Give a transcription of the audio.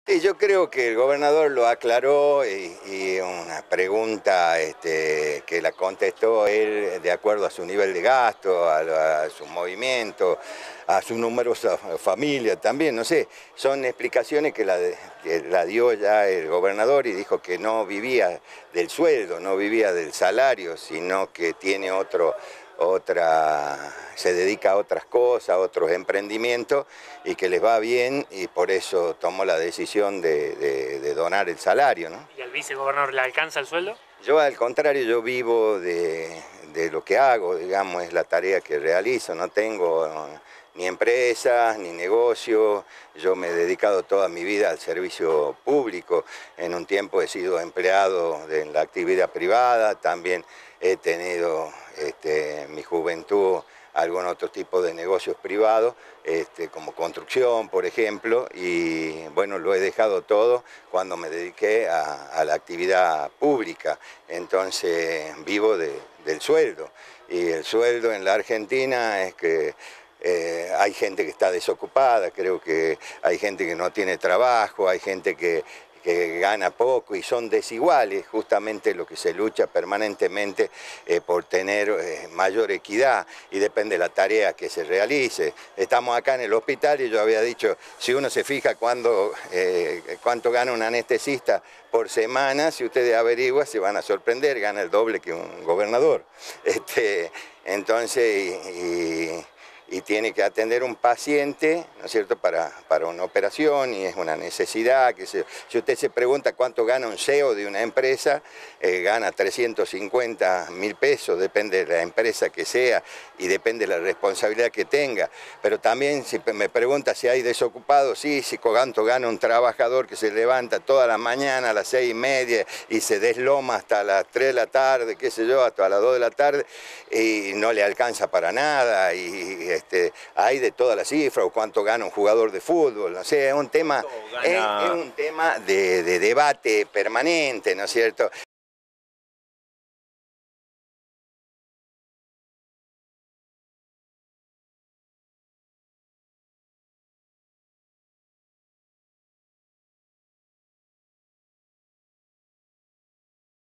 Sí, yo creo que el gobernador lo aclaró y una pregunta que la contestó él de acuerdo a su nivel de gasto, a su movimiento, a su numerosa familia también, no sé, son explicaciones que la dio ya el gobernador y dijo que no vivía del sueldo, no vivía del salario, sino que tiene se dedica a otras cosas, a otros emprendimientos y que les va bien y por eso tomó la decisión de donar el salario, ¿no? ¿Y al vicegobernador le alcanza el sueldo? Yo al contrario, yo vivo de lo que hago, digamos, es la tarea que realizo, no tengo ni empresas, ni negocio, yo me he dedicado toda mi vida al servicio público, en un tiempo he sido empleado en la actividad privada, también he tenido en mi juventud algún otro tipo de negocios privados, como construcción, por ejemplo, y bueno, lo he dejado todo cuando me dediqué a la actividad pública, entonces vivo del sueldo, y el sueldo en la Argentina es que hay gente que está desocupada, creo que hay gente que no tiene trabajo, hay gente que gana poco y son desiguales, justamente lo que se lucha permanentemente por tener mayor equidad y depende de la tarea que se realice. Estamos acá en el hospital y yo había dicho, si uno se fija cuánto gana un anestesista por semana, si ustedes averiguan se van a sorprender, gana el doble que un gobernador. Entonces, y tiene que atender un paciente, ¿no es cierto?, para una operación y es una necesidad. Si usted se pregunta cuánto gana un CEO de una empresa, gana 350.000 pesos, depende de la empresa que sea y depende de la responsabilidad que tenga. Pero también si me pregunta si hay desocupados, sí, si cuánto gana un trabajador que se levanta toda la mañana a las 6:30 y se desloma hasta las 3 de la tarde, qué sé yo, hasta las 2 de la tarde y no le alcanza para nada hay de todas las cifras, o cuánto gana un jugador de fútbol, no sé, es un tema de debate permanente, ¿no es cierto?